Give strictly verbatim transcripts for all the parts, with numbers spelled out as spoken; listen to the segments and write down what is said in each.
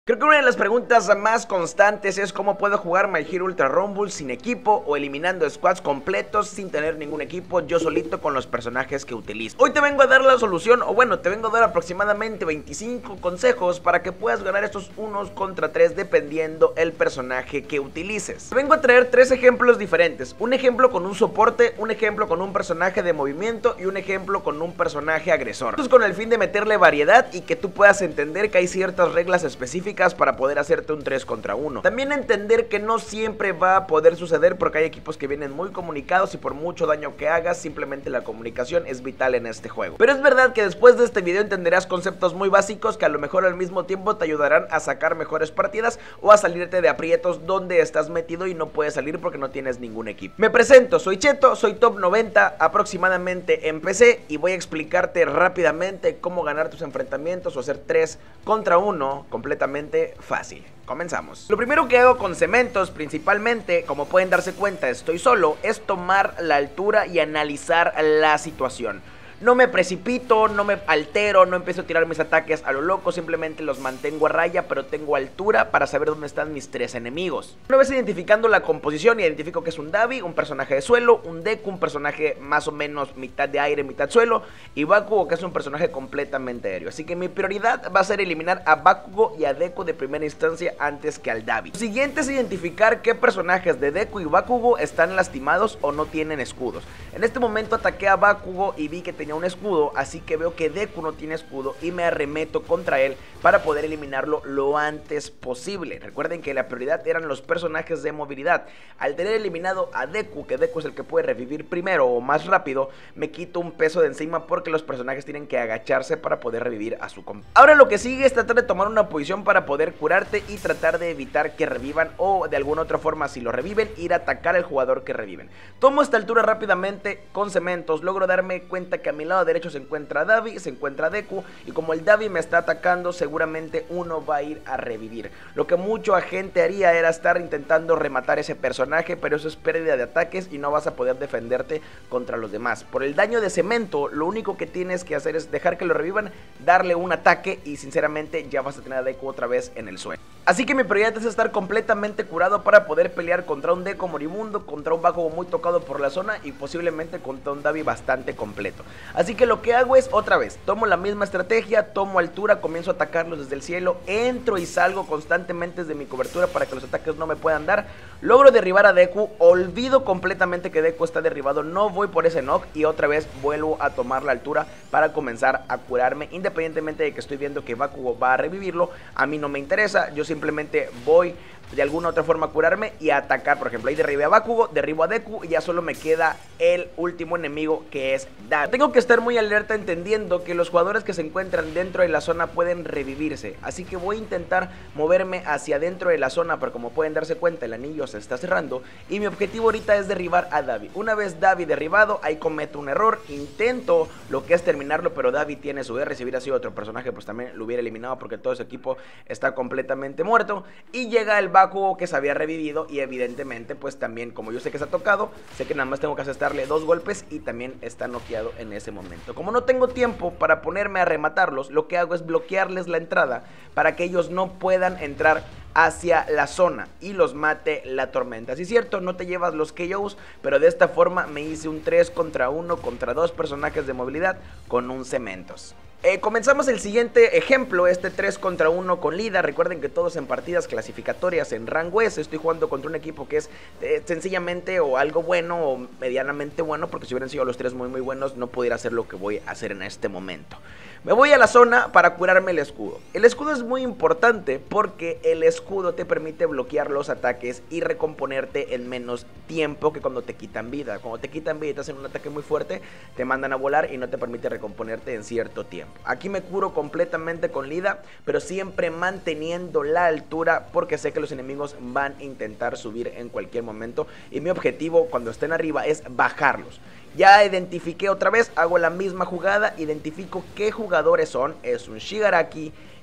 Creo que una de las preguntas más constantes es cómo puedo jugar My Hero Ultra Rumble sin equipo o eliminando squads completos sin tener ningún equipo, yo solito con los personajes que utilizo. Hoy te vengo a dar la solución, o bueno, te vengo a dar aproximadamente veinticinco consejos para que puedas ganar estos unos contra tres dependiendo el personaje que utilices. Te vengo a traer tres ejemplos diferentes, un ejemplo con un soporte, un ejemplo con un personaje de movimiento y un ejemplo con un personaje agresor. Esto es con el fin de meterle variedad y que tú puedas entender que hay ciertas reglas específicas para poder hacerte un tres contra uno. También entender que no siempre va a poder suceder porque hay equipos que vienen muy comunicados y por mucho daño que hagas, simplemente la comunicación es vital en este juego. Pero es verdad que después de este video entenderás conceptos muy básicos que a lo mejor al mismo tiempo te ayudarán a sacar mejores partidas o a salirte de aprietos donde estás metido y no puedes salir porque no tienes ningún equipo. Me presento, soy Cheto, soy top noventa aproximadamente en P C y voy a explicarte rápidamente cómo ganar tus enfrentamientos o hacer tres contra uno completamente fácil. Comenzamos. Lo primero que hago con cementos, principalmente, como pueden darse cuenta, estoy solo, es tomar la altura y analizar la situación. No me precipito, no me altero, no empiezo a tirar mis ataques a lo loco, simplemente los mantengo a raya, pero tengo altura para saber dónde están mis tres enemigos. Una vez identificando la composición, identifico que es un Davi, un personaje de suelo, un Deku, un personaje más o menos mitad de aire, mitad suelo, y Bakugo, que es un personaje completamente aéreo. Así que mi prioridad va a ser eliminar a Bakugo y a Deku de primera instancia antes que al Davi. Lo siguiente es identificar qué personajes de Deku y Bakugo están lastimados o no tienen escudos. En este momento ataqué a Bakugo y vi que tenía un escudo, así que veo que Deku no tiene escudo y me arremeto contra él para poder eliminarlo lo antes posible. Recuerden que la prioridad eran los personajes de movilidad. Al tener eliminado a Deku, que Deku es el que puede revivir primero o más rápido, me quito un peso de encima porque los personajes tienen que agacharse para poder revivir a su compa. Ahora lo que sigue es tratar de tomar una posición para poder curarte y tratar de evitar que revivan o de alguna otra forma, si lo reviven, ir a atacar al jugador que reviven. Tomo esta altura rápidamente con cementos, logro darme cuenta que a mi lado derecho se encuentra Davi, se encuentra Deku, y como el Davi me está atacando, seguramente uno va a ir a revivir. Lo que mucha gente haría era estar intentando rematar ese personaje, pero eso es pérdida de ataques y no vas a poder defenderte contra los demás. Por el daño de cemento, lo único que tienes que hacer es dejar que lo revivan, darle un ataque y sinceramente ya vas a tener a Deku otra vez en el suelo. Así que mi prioridad es estar completamente curado para poder pelear contra un Deku moribundo, contra un Bakugo muy tocado por la zona y posiblemente contra un Davi bastante completo. Así que lo que hago es, otra vez, tomo la misma estrategia, tomo altura, comienzo a atacarlos desde el cielo, entro y salgo constantemente desde mi cobertura para que los ataques no me puedan dar, logro derribar a Deku, olvido completamente que Deku está derribado, no voy por ese knock y otra vez vuelvo a tomar la altura para comenzar a curarme, independientemente de que estoy viendo que Bakugo va a revivirlo, a mí no me interesa, yo simplemente voy de alguna otra forma a curarme y a atacar. Por ejemplo, ahí derribé a Bakugo, derribo a Deku y ya solo me queda el último enemigo, que es Davi. Tengo que estar muy alerta entendiendo que los jugadores que se encuentran dentro de la zona pueden revivirse, así que voy a intentar moverme hacia dentro de la zona, pero como pueden darse cuenta el anillo se está cerrando y mi objetivo ahorita es derribar a Davi. Una vez Davi derribado, ahí cometo un error, intento lo que es terminarlo, pero Davi tiene su R, si hubiera sido otro personaje pues también lo hubiera eliminado porque todo ese equipo está completamente muerto y llega el Bakugo que se había revivido y evidentemente pues también, como yo sé que se ha tocado, sé que nada más tengo que asestarle dos golpes y también está noqueado en ese momento. Como no tengo tiempo para ponerme a rematarlos, lo que hago es bloquearles la entrada para que ellos no puedan entrar hacia la zona y los mate la tormenta. Sí es cierto, no te llevas los K Os, pero de esta forma me hice un tres contra uno contra dos personajes de movilidad con un cementos. Eh, comenzamos el siguiente ejemplo, este tres contra uno con Lida. Recuerden que todos en partidas clasificatorias en rango S. Estoy jugando contra un equipo que es eh, sencillamente o algo bueno o medianamente bueno, porque si hubieran sido los tres muy muy buenos no pudiera hacer lo que voy a hacer en este momento. Me voy a la zona para curarme el escudo. El escudo es muy importante porque el escudo te permite bloquear los ataques y recomponerte en menos tiempo que cuando te quitan vida. Cuando te quitan vida y te hacen un ataque muy fuerte, te mandan a volar y no te permite recomponerte en cierto tiempo. Aquí me curo completamente con Lida, pero siempre manteniendo la altura porque sé que los enemigos van a intentar subir en cualquier momento y mi objetivo cuando estén arriba es bajarlos. Ya identifiqué otra vez, hago la misma jugada, identifico qué jugadores son, es un Shigaraki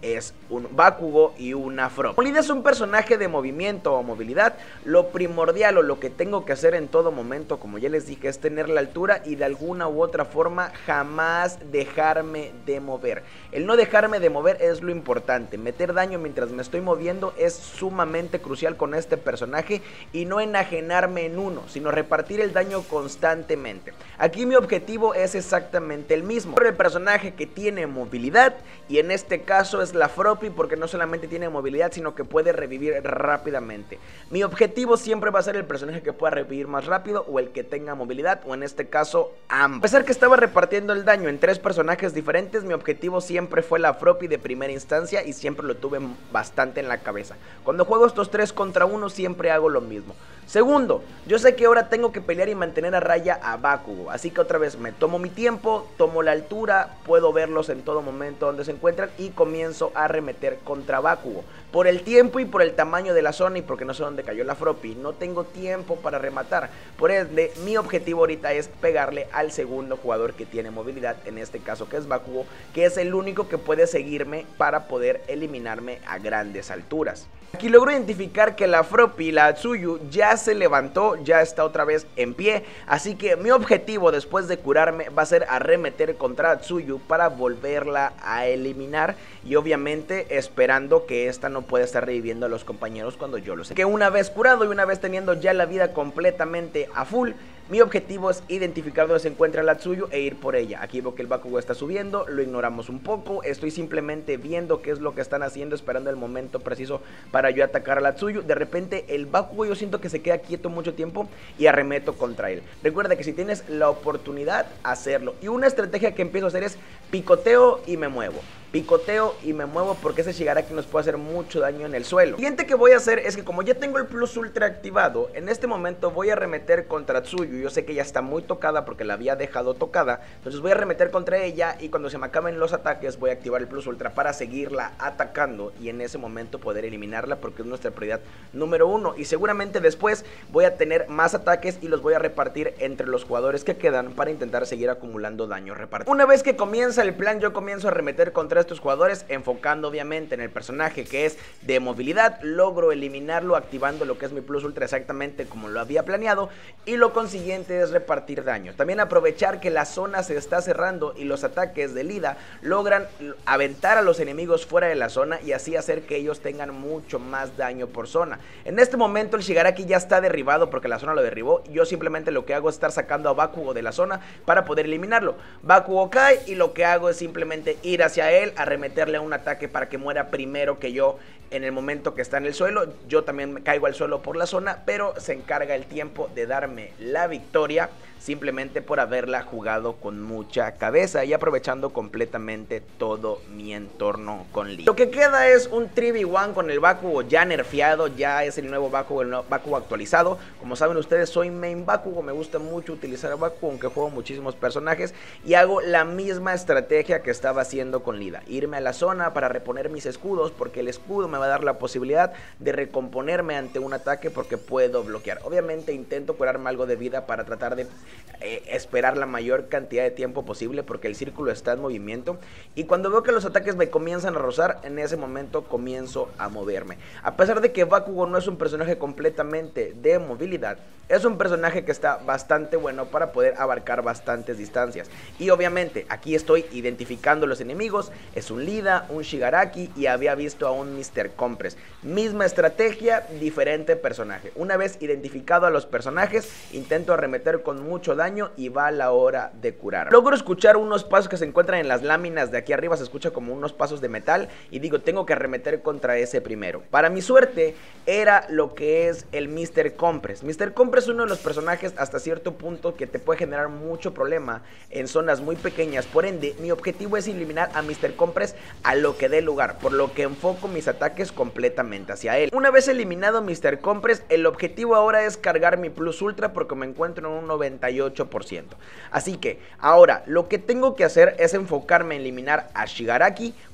es un Bakugo y una Froppy. Como Lida es un personaje de movimiento o movilidad, lo primordial o lo que tengo que hacer en todo momento, como ya les dije, es tener la altura y de alguna u otra forma jamás dejarme de mover. El no dejarme de mover es lo importante. Meter daño mientras me estoy moviendo es sumamente crucial con este personaje y no enajenarme en uno, sino repartir el daño constantemente. Aquí mi objetivo es exactamente el mismo. Por el personaje que tiene movilidad y en este caso es la Froppy, porque no solamente tiene movilidad sino que puede revivir rápidamente. Mi objetivo siempre va a ser el personaje que pueda revivir más rápido o el que tenga movilidad, o en este caso ambos. A pesar que estaba repartiendo el daño en tres personajes diferentes, mi objetivo siempre fue la Froppy de primera instancia y siempre lo tuve bastante en la cabeza. Cuando juego estos tres contra uno siempre hago lo mismo. Segundo, yo sé que ahora tengo que pelear y mantener a raya a Bakugo, así que otra vez me tomo mi tiempo, tomo la altura, puedo verlos en todo momento donde se encuentran y comienzo a arremeter contra Bakugo. Por el tiempo y por el tamaño de la zona y porque no sé dónde cayó la Froppy, no tengo tiempo para rematar. Por ende, mi objetivo ahorita es pegarle al segundo jugador que tiene movilidad, en este caso que es Bakugo, que es el único que puede seguirme para poder eliminarme a grandes alturas. Aquí logro identificar que la Froppy, la Atsuyu, ya se levantó, ya está otra vez en pie, así que mi objetivo después de curarme va a ser arremeter contra Atsuyu para volverla a eliminar y obviamente esperando que esta no pueda estar reviviendo a los compañeros cuando yo lo sé. Que una vez curado y una vez teniendo ya la vida completamente a full, mi objetivo es identificar dónde se encuentra la Atsuyu e ir por ella. Aquí veo que el Bakugo está subiendo, lo ignoramos un poco, estoy simplemente viendo qué es lo que están haciendo, esperando el momento preciso para yo atacar a la Atsuyu. De repente el Bakugo yo siento que se queda quieto mucho tiempo y arremeto contra él. Recuerda que si tienes la oportunidad, hacerlo. Y una estrategia que empiezo a hacer es picoteo y me muevo. Picoteo y me muevo porque ese Shigaraki nos puede hacer mucho daño en el suelo. Lo siguiente que voy a hacer es que como ya tengo el plus ultra activado, en este momento voy a arremeter contra Atsuyu. Yo sé que ya está muy tocada porque la había dejado tocada, entonces voy a arremeter contra ella y cuando se me acaben los ataques voy a activar el plus ultra para seguirla atacando y en ese momento poder eliminarla porque es nuestra prioridad número uno. Y seguramente después voy a tener más ataques y los voy a repartir entre los jugadores que quedan para intentar seguir acumulando daño repartido. Una vez que comienza el plan, yo comienzo a arremeter contra estos jugadores, enfocando obviamente en el personaje que es de movilidad. Logro eliminarlo activando lo que es mi plus ultra exactamente como lo había planeado y lo consiguiente es repartir daño. También aprovechar que la zona se está cerrando y los ataques de Lida logran aventar a los enemigos fuera de la zona y así hacer que ellos tengan mucho más daño por zona. En este momento el Shigaraki ya está derribado porque la zona lo derribó. Yo simplemente lo que hago es estar sacando a Bakugo de la zona para poder eliminarlo. Bakugo cae y lo que hago es simplemente ir hacia él, arremeterle a un ataque para que muera primero que yo en el momento que está en el suelo. Yo también me caigo al suelo por la zona, pero se encarga el tiempo de darme la victoria simplemente por haberla jugado con mucha cabeza y aprovechando completamente todo mi entorno con Lida. Lo que queda es un tres contra uno con el Bakugo ya nerfeado, ya es el nuevo Bakugo, el nuevo Bakugo actualizado. Como saben ustedes, soy main Bakugo, me gusta mucho utilizar a Bakugo, aunque juego muchísimos personajes y hago la misma estrategia que estaba haciendo con Lida. Irme a la zona para reponer mis escudos, porque el escudo me va a dar la posibilidad de recomponerme ante un ataque porque puedo bloquear. Obviamente intento curarme algo de vida para tratar de eh, esperar la mayor cantidad de tiempo posible porque el círculo está en movimiento y cuando veo que los ataques me comienzan a rozar, en ese momento comienzo a moverme. A pesar de que Bakugo no es un personaje completamente de movilidad, es un personaje que está bastante bueno para poder abarcar bastantes distancias y obviamente aquí estoy identificando los enemigos. Es un Lida, un Shigaraki y había visto a un mister Compress. Misma estrategia, diferente personaje. Una vez identificado a los personajes, intento arremeter con mucho daño y va la hora de curar. Logro escuchar unos pasos que se encuentran en las láminas de aquí arriba, se escucha como unos pasos de metal y digo, tengo que arremeter contra ese primero. Para mi suerte, era lo que es el mister Compress. mister Compress es uno de los personajes hasta cierto punto que te puede generar mucho problema en zonas muy pequeñas. Por ende, mi objetivo es eliminar a mister Compress a lo que dé lugar, por lo que enfoco mis ataques completamente hacia él. Una vez eliminado mister Compress, el objetivo ahora es cargar mi plus ultra porque me encuentro en un noventa y ocho por ciento. Así que ahora lo que tengo que hacer es enfocarme en eliminar a Shigaraki,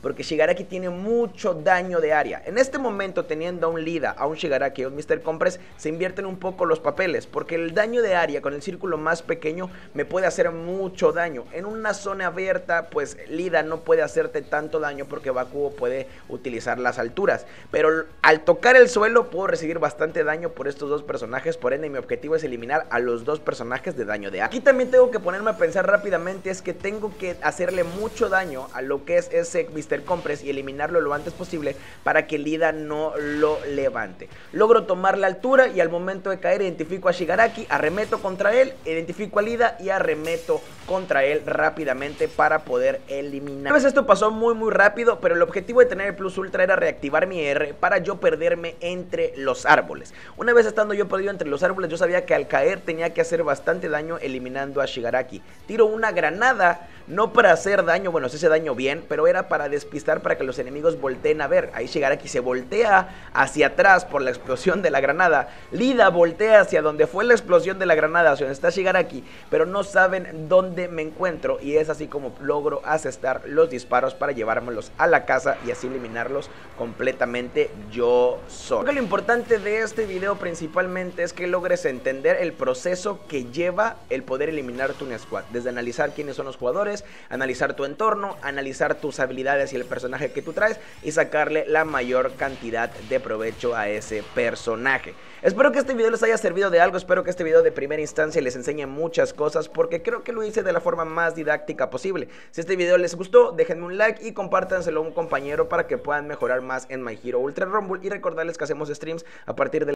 porque Shigaraki tiene mucho daño de área. En este momento, teniendo a un Lida, a un Shigaraki y a un míster Compress, se invierten un poco los papeles, porque el daño de área con el círculo más pequeño me puede hacer mucho daño. En una zona abierta, pues Lida no puede hacerte tanto daño porque Bakugo puede utilizar las alturas, pero al tocar el suelo puedo recibir bastante daño por estos dos personajes, por ende mi objetivo es eliminar a los dos personajes de daño de área. Aquí también tengo que ponerme a pensar rápidamente, es que tengo que hacerle mucho daño a lo que es ese míster Compress y eliminarlo lo antes posible para que Lida no lo levante. Logro tomar la altura y al momento de caer identifico a Shigaraki, arremeto contra él, identifico a Lida y arremeto contra él rápidamente para poder eliminar. A veces esto pasó muy muy rápido, pero el objetivo de tener el Plus Ultra era reactivar mi R para yo perderme entre los árboles. Una vez estando yo perdido entre los árboles, yo sabía que al caer tenía que hacer bastante daño eliminando a Shigaraki. Tiro una granada, no para hacer daño, bueno, se hace daño bien, pero era para despistar, para que los enemigos volteen a ver. Ahí Shigaraki se voltea hacia atrás por la explosión de la granada. Lida voltea hacia donde fue la explosión de la granada, hacia donde está Shigaraki, pero no saben dónde me encuentro, y es así como logro asestar los disparos para llevármelos a la casa y así eliminarlos completamente yo solo. Creo que lo importante de este video principalmente es que logres entender el proceso que lleva el poder eliminar tu squad, desde analizar quiénes son los jugadores, analizar tu entorno, analizar tus habilidades y el personaje que tú traes y sacarle la mayor cantidad de provecho a ese personaje. Espero que este video les haya servido de algo, espero que este video de primera instancia les enseñe muchas cosas, porque creo que lo hice de la forma más didáctica posible. Si este video les gustó, déjenme un like y compártanselo a un compañero para que puedan mejorar más en My Hero Ultra Rumble, y recordarles que hacemos streams a partir del